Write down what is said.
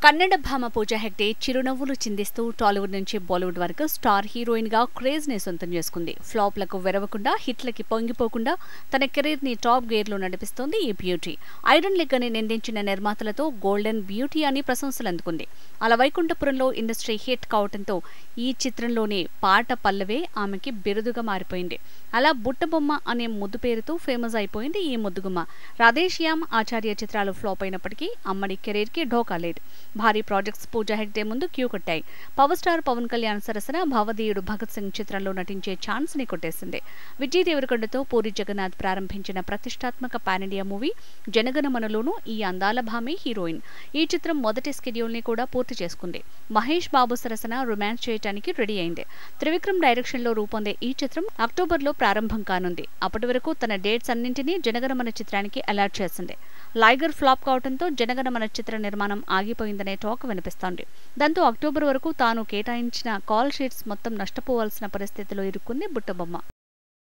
కన్నడ భామ పూజా హెగ్డే చిరునవ్వులు చిందిస్తూ టాలీవుడ్ నుంచి బాలీవుడ్ వరకు స్టార్ హీరోయిన్ గా క్రేజ్ ని సొంతం చేసుకుంది. ఫ్లాప్లకు వెరవకుండా, హిట్లకి పొంగిపోకుండా తన కెరీర్ ని టాప్ గేర్ లో నడిపిస్తోంది ఈ బ్యూటీ. ఐరన్ లెగ్ అని నిందించిన నిర్మాతలతో గోల్డెన్ బ్యూటీ అని ప్రశంసలు అందుకుంది. అలా వైకుంఠపురంలో ఇండస్ట్రీ హిట్ కావడంతో ఈ చిత్రంలోని పాట పల్లవే ఆమెకి బిరుదుగా మారిపోయింది. అలా బుట్టబొమ్మ అనే ముద్దు పేరుతో ఫేమస్ అయిపోయింది ఈ ముద్దుగుమ్మ. రాధేశ్యామ్, ఆచార్య చిత్రాలు ఫ్లాప్ అయినప్పటికీ అమ్మడి కెరీర్ కి ఢోకా లేదు. భారీ ప్రాజెక్ట్స్ పూజా హెగ్డే ముందు క్యూ కట్టాయి. పవర్ స్టార్ పవన్ కళ్యాణ్ సరసన భావధీయుడు భగత్ సింగ్ చిత్రంలో నటించే ఛాన్స్ ని కొట్టేసింది. విజయ్ దేవరకొండతో పూరి జగన్నాథ్ ప్రారంభించిన ప్రతిష్టాత్మక పాన్ ఇండియా మూవీ జనగణమనలోనూ ఈ అందాల భామే హీరోయిన్. ఈ చిత్రం మొదటి స్కెడ్యూల్ ని కూడా పూర్తి చేసుకుంది. మహేష్ బాబు సరసన రొమాన్స్ చేయడానికి రెడీ అయింది. త్రివిక్రమ్ డైరెక్షన్ లో రూపొందే ఈ చిత్రం అక్టోబర్ లో ప్రారంభం కానుంది. అప్పటి వరకు తన డేట్స్ అన్నింటినీ జనగణమన చిత్రానికి అలాట్ చేసింది. లైగర్ ఫ్లాప్ కావడంతో జనగణమన చిత్ర నిర్మాణం ఆగిపోయిందనే టాక్ వినిపిస్తోంది. దాంతో అక్టోబర్ వరకు తాను కేటాయించిన కాల్ షీట్స్ మొత్తం నష్టపోవాల్సిన పరిస్థితిలో ఇరుక్కుంది బుట్టబొమ్మ.